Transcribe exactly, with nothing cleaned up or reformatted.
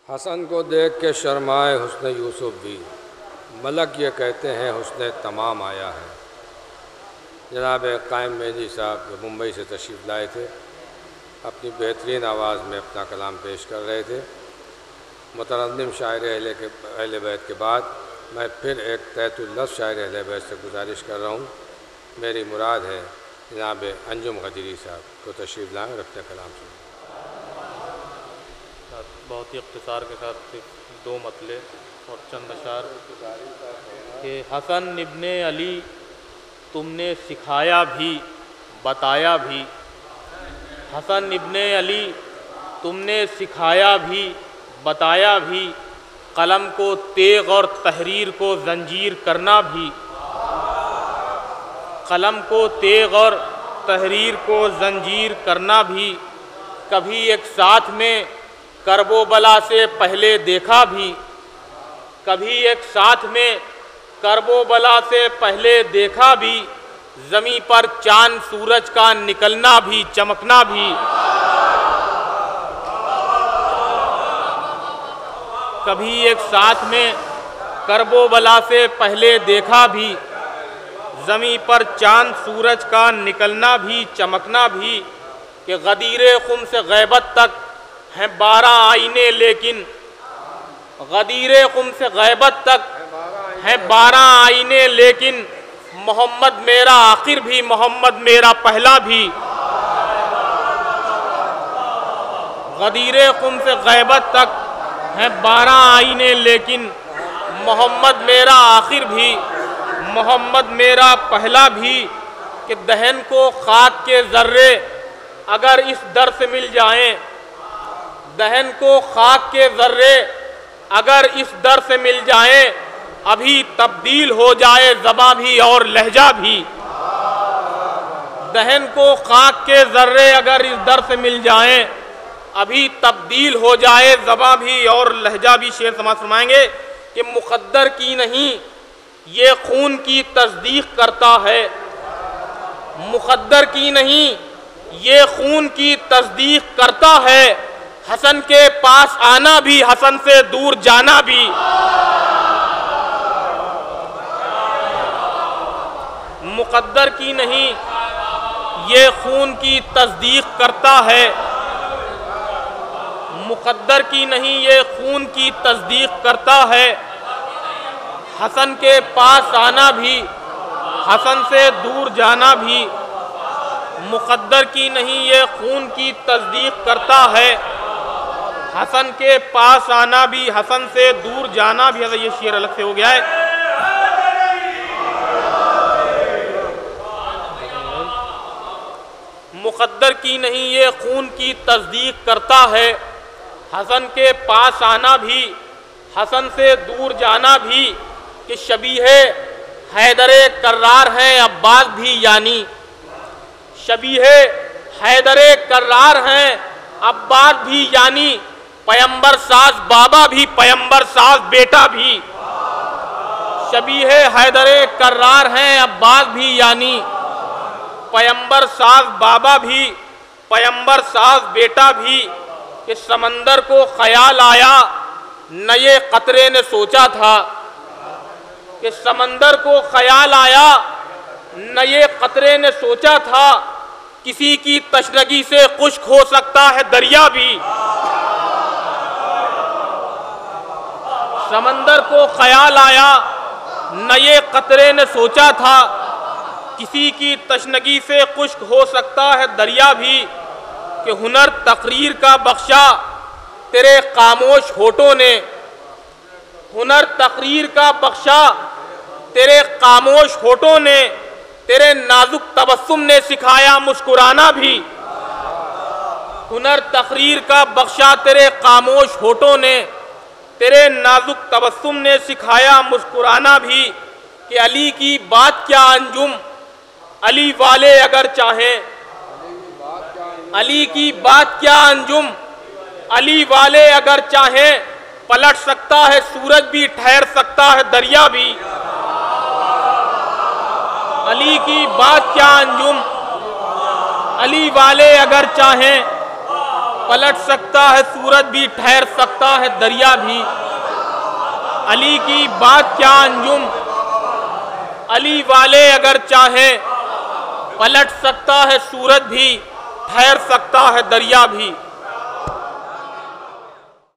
हसन को देख के शर्माए हुस्न यूसुफ भी, मलक ये कहते हैं हुस्न तमाम आया है। जनाब कायम मेहदी साहब जो मुंबई से तशरीफ़ लाए थे, अपनी बेहतरीन आवाज़ में अपना कलाम पेश कर रहे थे। मुतरन्निम शायर अहले के अहले बैत के बाद मैं फिर एक तैतुल लफ्ज़ शायर अहले बैत से गुजारिश कर रहा हूँ। मेरी मुराद है जनाब अंजुम गदीरी साहब को तशरीफ़ लाएँ और अपने कलाम सुनें। बहुत ही इख्तिसार के साथ सिर्फ दो मतले और चंद अशार कि हसन इब्ने अली तुमने सिखाया भी बताया भी। हसन इब्ने अली तुमने सिखाया भी बताया भी, कलम को तेग और तहरीर को जंजीर करना भी। कलम को तेग और तहरीर को जंजीर करना भी, कभी एक साथ में करबो बला से पहले देखा भी। कभी एक साथ में करबो बला से पहले देखा भी, ज़मीं पर चांद सूरज का निकलना भी चमकना भी। कभी एक साथ में करबो बला से पहले देखा भी, ज़मीं पर चांद सूरज का निकलना भी चमकना भी। कि गदीरे खुम से गैबत तक हैं बारह आईने लेकिन, गदीरे खुम से गैबत तक हैं बारह आईने लेकिन, मोहम्मद मेरा आखिर भी मोहम्मद मेरा पहला भी। गदीरे खुम से गैबत तक हैं बारह आईने लेकिन, मोहम्मद मेरा आखिर भी मोहम्मद मेरा पहला भी। कि दहन को खाक के ज़र्रे अगर इस दर से मिल जाएं, दहन को खाक के ज़र्रे अगर इस दर से मिल जाएं, अभी तब्दील हो जाए ज़बां भी और लहजा भी। दहन को खाक के ज़र्रे अगर इस दर से मिल जाएं, अभी तब्दील हो जाए ज़बां भी और लहजा भी। शेर समाज फरमाएंगे कि मुक़द्दर की नहीं ये खून की तस्दीक करता है। मुक़द्दर की नहीं ये खून की तस्दीक करता है, हसन के पास आना भी हसन से दूर जाना भी। मुक़द्दर की नहीं ये खून की तस्दीक करता है। मुक़द्दर की नहीं ये खून की तस्दीक करता है, हसन के पास आना भी हसन से दूर जाना भी। मुक़द्दर की नहीं ये खून की तस्दीक करता है, हसन के पास आना भी हसन से दूर जाना भी। ये शेर अलग से हो गया है। मुक़द्दर की नहीं ये खून की तस्दीक करता है, हसन के पास आना भी हसन से दूर जाना भी। कि शबीहे हैदरे कर्रार हैं अब्बास भी यानी, शबीहे हैदरे कर्रार हैं अब्बास भी यानी, पैगंबर साज बाबा भी पैगंबर साज बेटा भी। शबीहे हैदरे कर्रार हैं अब्बास भी यानी, पैगंबर साज बाबा भी पैगंबर साज बेटा भी। कि समंदर को ख्याल आया न ये कतरे ने सोचा था, कि समंदर को ख्याल आया न ये कतरे ने सोचा था, किसी की तशनगी से खुश्क हो सकता है दरिया भी। समंदर को ख्याल आया न ये कतरे ने सोचा था, किसी की तशनगी से खुश्क हो सकता है दरिया भी। कि हुनर तकरीर का बख्शा तेरे खामोश होठों ने, हुनर तकरीर का बख्शा तेरे खामोश होठों ने, तेरे नाजुक तबस्सुम ने सिखाया मुस्कुराना भी। हुनर तकरीर का बख्शा तेरे खामोश होठों ने, तेरे नाजुक तबस्सुम ने सिखाया मुस्कुराना भी। कि अली की बात क्या अंजुम अली वाले अगर चाहें, अली की बात क्या अंजुम अली वाले अगर चाहें, पलट सकता है सूरज भी ठहर सकता है दरिया भी। अली की बात क्या अंजुम अली वाले अगर चाहें, पलट सकता है सूरज भी, ठहर सकता है दरिया भी। अली की बात क्या अंजुम, अली वाले अगर चाहे पलट सकता है सूरज भी, ठहर सकता है दरिया भी।